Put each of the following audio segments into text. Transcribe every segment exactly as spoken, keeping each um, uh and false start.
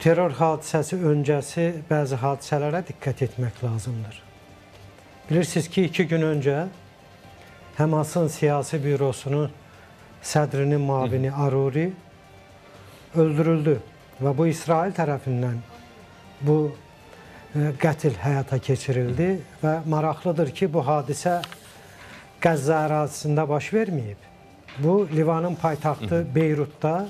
terror hadisəsi öncəsi bəzi hadisələrə diqqət etmək lazımdır. Bilirsiniz ki, iki gün öncə Həmasın siyasi bürosunun sədrinin mavini Aruri öldürüldü və bu İsrail tərəfindən bu qətil həyata keçirildi və maraqlıdır ki, bu hadisə Qəzza ərazisində baş verməyib. Bu, Livanın paytaxtı Beyrutda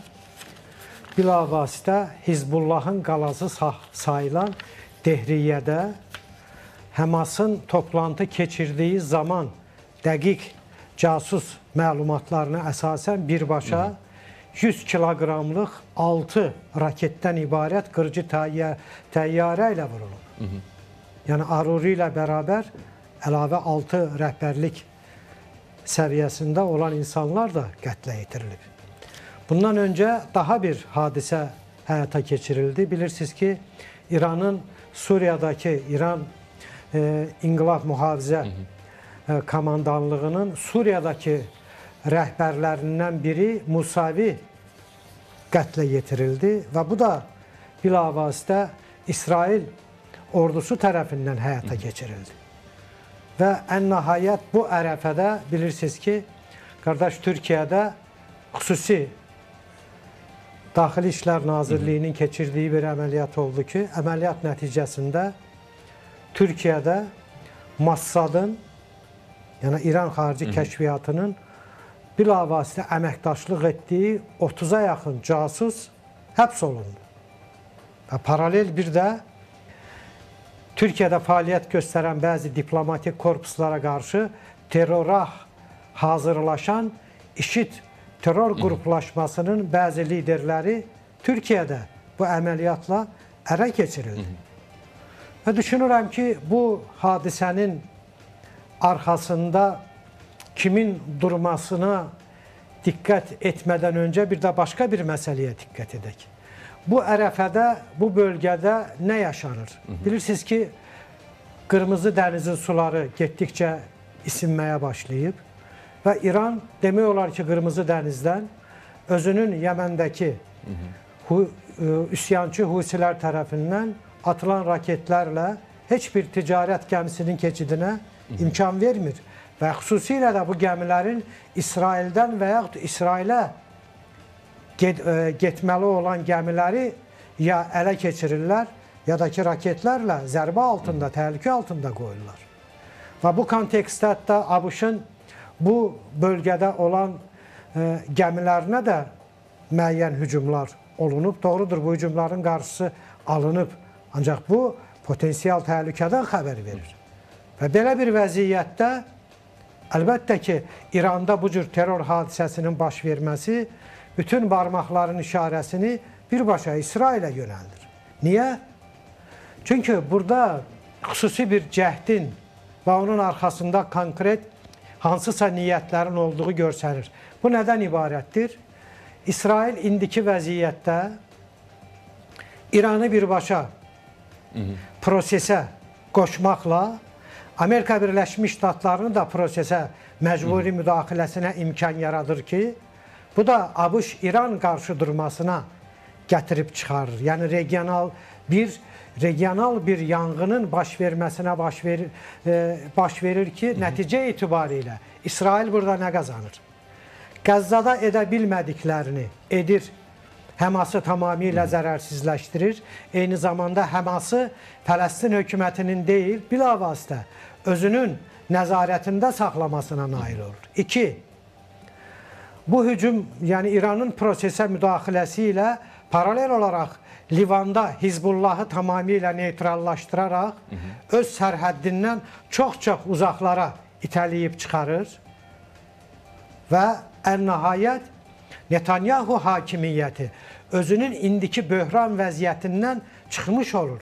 bilavasitə Hizbullahın qalası sayılan Dehriyyədə Həmasın toplantı keçirdiyi zaman dəqiq casus məlumatlarına əsasən birbaşa yüz kiloqramlıq altı raketdən ibarət qırıcı təyyarə ilə vurulub. Hı -hı. Yəni Aruri ilə bərabər əlavə altı rəhbərlik səviyyəsində olan insanlar da qətlə yetirilib. Bundan öncə daha bir hadisə həyata keçirildi. Bilirsiniz ki, İranın Suriyadakı İran e, İnqilab Mühafizə e, Komandanlığının Suriyadakı rəhbərlərindən biri Musavi qətlə yetirildi və bu da bilavasitə İsrail ordusu tərəfindən həyata keçirildi. Və ən nəhayət bu ərəfədə bilirsiniz ki, qardaş Türkiyədə xüsusi Daxili İşlər Nazirliyinin keçirdiyi bir əməliyyat oldu ki, əməliyyat nəticəsində Türkiyədə Massadın, yəni İran Xarici Kəşfiyyatının bilavasitə əməkdaşlıq etdiyi otuza yaxın casus həbs olundu. Və paralel bir də Türkiyədə fəaliyyət göstərən bəzi diplomatik korpuslara qarşı terrora hazırlaşan IŞİD terror qruplaşmasının bəzi liderləri Türkiyədə bu əməliyyatla ərə keçirildi. Və düşünürəm ki, bu hadisənin arxasında kimin durmasına diqqət etmədən öncə bir də başqa bir məsələyə diqqət edək. Bu ərəfədə, bu bölgədə nə yaşanır? Bilirsiniz ki, Qırmızı dənizin suları getdikcə isinməyə başlayıb və İran demək olar ki, Qırmızı dənizdən özünün Yəməndəki üsyançı Husilər tərəfindən atılan raketlərlə heç bir ticarət gəmisinin keçidinə imkan vermir. Və xüsusilə də bu gəmilərin İsraildən və yaxud İsrailə get, e, getməli olan gəmiləri ya ələ keçirirlər, ya da ki raketlərlə zərbə altında, təhlükə altında qoyurlar. Və bu kontekstdə hətta ABŞ-ın bu bölgədə olan e, gəmilərinə də müəyyən hücumlar olunub. Doğrudur, bu hücumların qarşısı alınıb. Ancaq bu potensial təhlükədən xəbər verir. Və belə bir vəziyyətdə əlbəttə ki, İranda bu cür terror hadisəsinin baş verməsi bütün barmaqların işarəsini birbaşa İsrailə yönəldir. Niyə? Çünki burada xüsusi bir cəhdin və onun arxasında konkret hansısa niyyətlərin olduğu görsənir. Bu nədən ibarətdir? İsrail indiki vəziyyətdə İranı birbaşa prosesə qoşmaqla Amerika Birləşmiş Ştatlarının da prosesə məcburi müdaxiləsinə imkan yaradır ki, bu da ABŞ-İran qarşı durmasına gətirib çıxarır. Yəni regional bir regional bir yanğının baş verməsinə baş verir, e, baş verir ki, nəticə itibarilə İsrail burada nə qazanır? Qəzzada edə bilmədiklərini edir. Həması tamamilə zərərsizləşdirir. Eyni zamanda Həması Fələstin hökumətinin deyil, bilavasitə özünün nəzarətində saxlamasına nail olur. İki, bu hücum, yəni İranın prosesə müdaxiləsi ilə paralel olaraq Livanda Hizbullahı tamamilə neytrallaşdıraraq hı -hı. öz sərhəddindən çox-çox uzaqlara itələyib çıxarır və ən nəhayət Netanyahu hakimiyyəti özünün indiki böhran vəziyyətindən çıxmış olur.